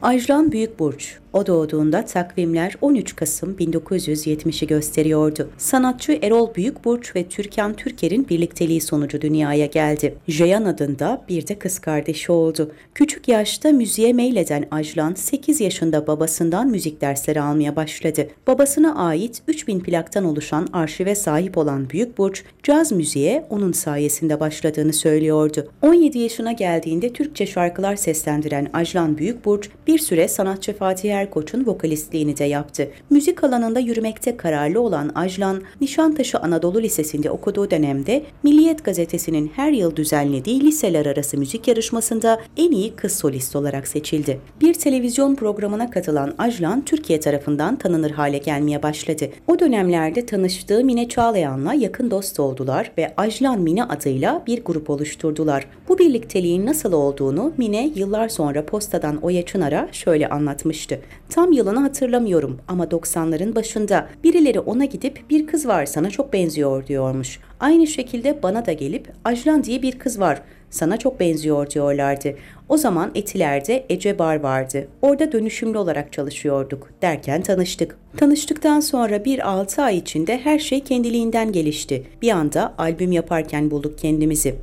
Ajlan Büyükburç. O doğduğunda takvimler 13 Kasım 1970'i gösteriyordu. Sanatçı Erol Büyükburç ve Türkan Türker'in birlikteliği sonucu dünyaya geldi. Ceyhan adında bir de kız kardeşi oldu. Küçük yaşta müziğe meyleden Ajlan 8 yaşında babasından müzik dersleri almaya başladı. Babasına ait 3000 plaktan oluşan arşive sahip olan Büyükburç, caz müziğe onun sayesinde başladığını söylüyordu. 17 yaşına geldiğinde Türkçe şarkılar seslendiren Ajlan Büyükburç bir süre sanatçı Fatih Erkoç'un vokalistliğini de yaptı. Müzik alanında yürümekte kararlı olan Ajlan, Nişantaşı Anadolu Lisesi'nde okuduğu dönemde Milliyet Gazetesi'nin her yıl düzenlediği liseler arası müzik yarışmasında en iyi kız solist olarak seçildi. Bir televizyon programına katılan Ajlan, Türkiye tarafından tanınır hale gelmeye başladı. O dönemlerde tanıştığı Mine Çağlayan'la yakın dost oldular ve Ajlan Mine adıyla bir grup oluşturdular. Bu birlikteliğin nasıl olduğunu Mine yıllar sonra Posta'dan Oya Çınar'a şöyle anlatmıştı. Tam yılını hatırlamıyorum ama 90'ların başında birileri ona gidip bir kız var sana çok benziyor diyormuş. Aynı şekilde bana da gelip Ajlan diye bir kız var sana çok benziyor diyorlardı. O zaman Etiler'de Ece Bar vardı. Orada dönüşümlü olarak çalışıyorduk derken tanıştık. Tanıştıktan sonra 1-6 ay içinde her şey kendiliğinden gelişti. Bir anda albüm yaparken bulduk kendimizi.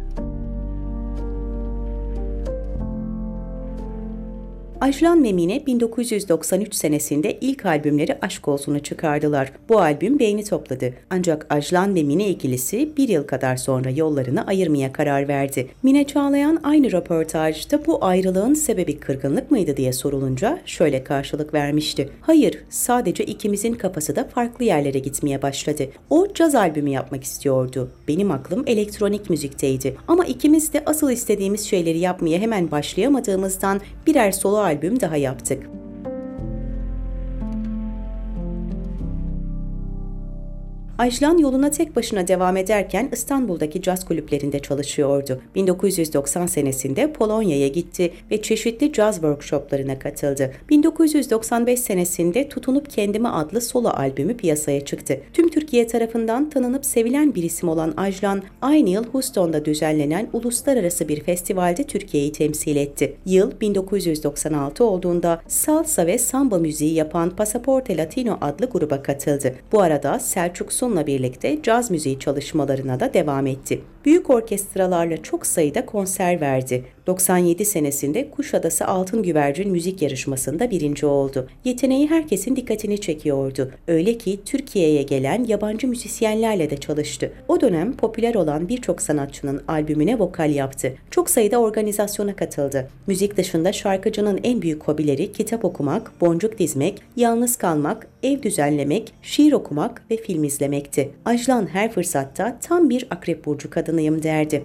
Ajlan ve Mine 1993 senesinde ilk albümleri Aşk Olsun'u çıkardılar. Bu albüm beğeni topladı. Ancak Ajlan ve Mine ikilisi bir yıl kadar sonra yollarını ayırmaya karar verdi. Mine Çağlayan aynı röportajda bu ayrılığın sebebi kırgınlık mıydı diye sorulunca şöyle karşılık vermişti. Hayır, sadece ikimizin kafası da farklı yerlere gitmeye başladı. O caz albümü yapmak istiyordu. Benim aklım elektronik müzikteydi. Ama ikimiz de asıl istediğimiz şeyleri yapmaya hemen başlayamadığımızdan birer solo albüm daha yaptık. Ajlan yoluna tek başına devam ederken İstanbul'daki caz kulüplerinde çalışıyordu. 1990 senesinde Polonya'ya gitti ve çeşitli caz workshoplarına katıldı. 1995 senesinde Tutunup Kendime adlı solo albümü piyasaya çıktı. Tüm Türkiye tarafından tanınıp sevilen bir isim olan Ajlan, aynı yıl Houston'da düzenlenen uluslararası bir festivalde Türkiye'yi temsil etti. Yıl 1996 olduğunda salsa ve samba müziği yapan Pasaporte Latino adlı gruba katıldı. Bu arada Selçuk Sun'la birlikte caz müziği çalışmalarına da devam etti. Büyük orkestralarla çok sayıda konser verdi. 97 senesinde Kuşadası Altın Güvercin müzik yarışmasında birinci oldu. Yeteneği herkesin dikkatini çekiyordu. Öyle ki Türkiye'ye gelen yabancı müzisyenlerle de çalıştı. O dönem popüler olan birçok sanatçının albümüne vokal yaptı. Çok sayıda organizasyona katıldı. Müzik dışında şarkıcının en büyük hobileri kitap okumak, boncuk dizmek, yalnız kalmak, ev düzenlemek, şiir okumak ve film izlemekti. Ajlan her fırsatta tam bir akrep burcu kadınıyım derdi.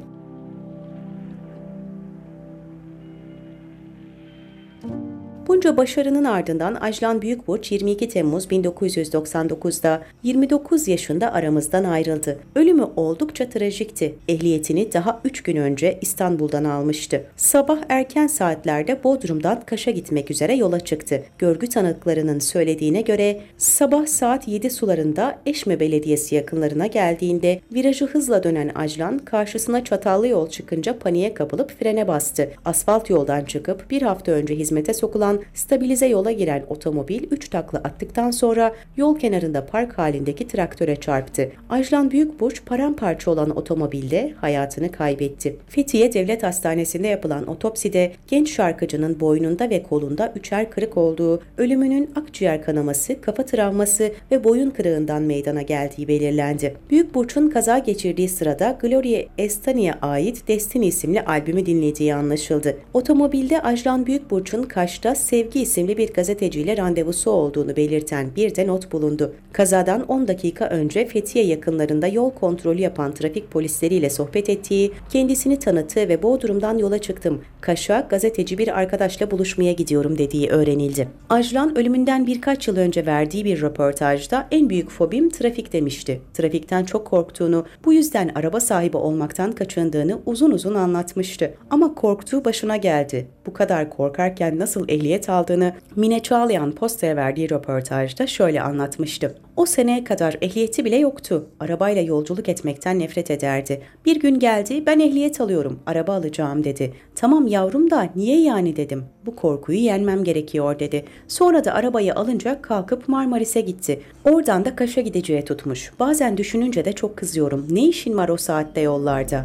Bunca başarının ardından Ajlan Büyükburç 22 Temmuz 1999'da 29 yaşında aramızdan ayrıldı. Ölümü oldukça trajikti. Ehliyetini daha 3 gün önce İstanbul'dan almıştı. Sabah erken saatlerde Bodrum'dan Kaş'a gitmek üzere yola çıktı. Görgü tanıklarının söylediğine göre sabah saat 7 sularında Eşme Belediyesi yakınlarına geldiğinde virajı hızla dönen Ajlan karşısına çatallı yol çıkınca paniğe kapılıp frene bastı. Asfalt yoldan çıkıp bir hafta önce hizmete sokulan stabilize yola giren otomobil 3 takla attıktan sonra yol kenarında park halindeki traktöre çarptı. Ajlan Büyükburç paramparça olan otomobilde hayatını kaybetti. Fethiye Devlet Hastanesi'nde yapılan otopside genç şarkıcının boynunda ve kolunda 3'er kırık olduğu, ölümünün akciğer kanaması, kafa travması ve boyun kırığından meydana geldiği belirlendi. Büyükburç'un kaza geçirdiği sırada Gloria Estefani'ye ait Destiny isimli albümü dinlediği anlaşıldı. Otomobilde Ajlan Büyükburç'un Kaş'ta Sevgi isimli bir gazeteciyle randevusu olduğunu belirten bir de not bulundu. Kazadan 10 dakika önce Fethiye yakınlarında yol kontrolü yapan trafik polisleriyle sohbet ettiği, kendisini tanıttığı ve Bodrum'dan yola çıktım. Kaş'a gazeteci bir arkadaşla buluşmaya gidiyorum dediği öğrenildi. Ajlan ölümünden birkaç yıl önce verdiği bir röportajda en büyük fobim trafik demişti. Trafikten çok korktuğunu, bu yüzden araba sahibi olmaktan kaçındığını uzun uzun anlatmıştı. Ama korktuğu başına geldi. Bu kadar korkarken nasıl ehliyet ehliyet aldığını Mine Çağlayan Posta'ya verdiği röportajda şöyle anlatmıştı. O seneye kadar ehliyeti bile yoktu. Arabayla yolculuk etmekten nefret ederdi. Bir gün geldi, ben ehliyet alıyorum, araba alacağım dedi. Tamam yavrum da niye yani dedim. Bu korkuyu yenmem gerekiyor dedi. Sonra da arabayı alınca kalkıp Marmaris'e gitti. Oradan da Kaş'a gideceği tutmuş. Bazen düşününce de çok kızıyorum. Ne işin var o saatte yollarda?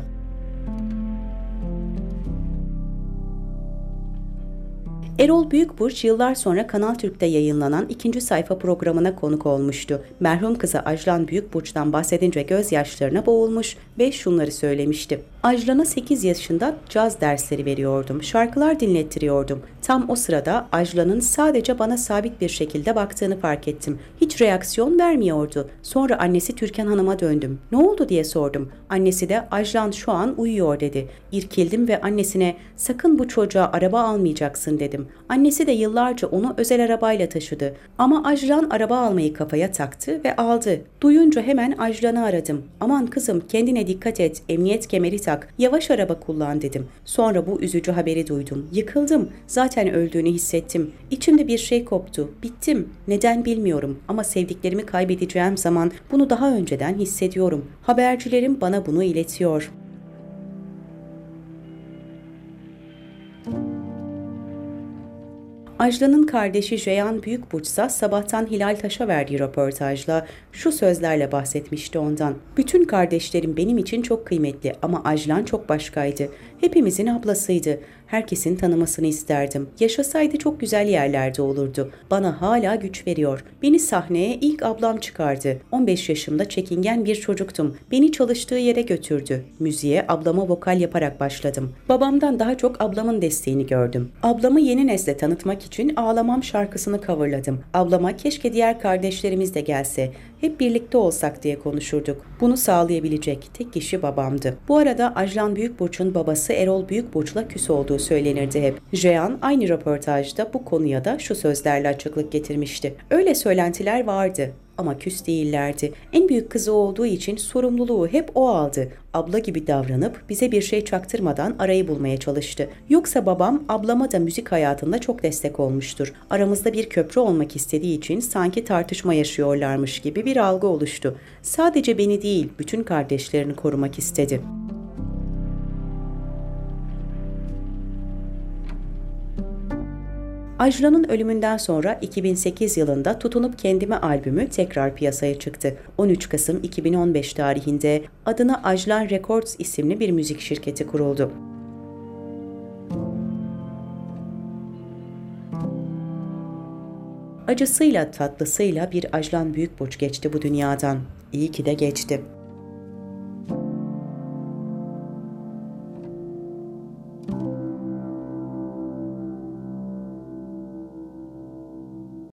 Erol Büyükburç yıllar sonra Kanal Türk'te yayınlanan 2. Sayfa programına konuk olmuştu. Merhum kızı Ajlan Büyükburç'tan bahsedince gözyaşlarına boğulmuş ve şunları söylemişti. Ajlan'a 8 yaşında caz dersleri veriyordum. Şarkılar dinlettiriyordum. Tam o sırada Ajlan'ın sadece bana sabit bir şekilde baktığını fark ettim. Hiç reaksiyon vermiyordu. Sonra annesi Türkan Hanım'a döndüm. Ne oldu diye sordum. Annesi de Ajlan şu an uyuyor dedi. İrkildim ve annesine sakın bu çocuğa araba almayacaksın dedim. Annesi de yıllarca onu özel arabayla taşıdı. Ama Ajlan araba almayı kafaya taktı ve aldı. Duyunca hemen Ajlan'ı aradım. Aman kızım kendine dikkat et, emniyet kemeri tak, yavaş araba kullan dedim. Sonra bu üzücü haberi duydum. Yıkıldım. Zaten öldüğünü hissettim. İçimde bir şey koptu. Bittim. Neden bilmiyorum ama sevdiklerimi kaybedeceğim zaman bunu daha önceden hissediyorum. Habercilerim bana bunu iletiyor. Ajlan'ın kardeşi Ceyhan Büyükburç'sa sabahtan Hilal Taş'a verdiği röportajla şu sözlerle bahsetmişti ondan. Bütün kardeşlerim benim için çok kıymetli ama Ajlan çok başkaydı. Hepimizin ablasıydı. Herkesin tanımasını isterdim. Yaşasaydı çok güzel yerlerde olurdu. Bana hala güç veriyor. Beni sahneye ilk ablam çıkardı. 15 yaşımda çekingen bir çocuktum. Beni çalıştığı yere götürdü. Müziğe ablama vokal yaparak başladım. Babamdan daha çok ablamın desteğini gördüm. Ablamı yeni nesle tanıtmak için Ağlamam şarkısını coverladım. Ablama keşke diğer kardeşlerimiz de gelse, hep birlikte olsak diye konuşurduk. Bunu sağlayabilecek tek kişi babamdı. Bu arada Ajlan Büyükburç'un babası Erol Büyükburç'la küs olduğu söylenirdi hep. Jehan aynı röportajda bu konuya da şu sözlerle açıklık getirmişti. Öyle söylentiler vardı ama küs değillerdi. En büyük kızı olduğu için sorumluluğu hep o aldı. Abla gibi davranıp bize bir şey çaktırmadan arayı bulmaya çalıştı. Yoksa babam ablama da müzik hayatında çok destek olmuştur. Aramızda bir köprü olmak istediği için sanki tartışma yaşıyorlarmış gibi bir algı oluştu. Sadece beni değil, bütün kardeşlerini korumak istedi. Ajlan'ın ölümünden sonra 2008 yılında Tutunup Kendime albümü tekrar piyasaya çıktı. 13 Kasım 2015 tarihinde adına Ajlan Records isimli bir müzik şirketi kuruldu. Acısıyla tatlısıyla bir Ajlan Büyükburç geçti bu dünyadan. İyi ki de geçti.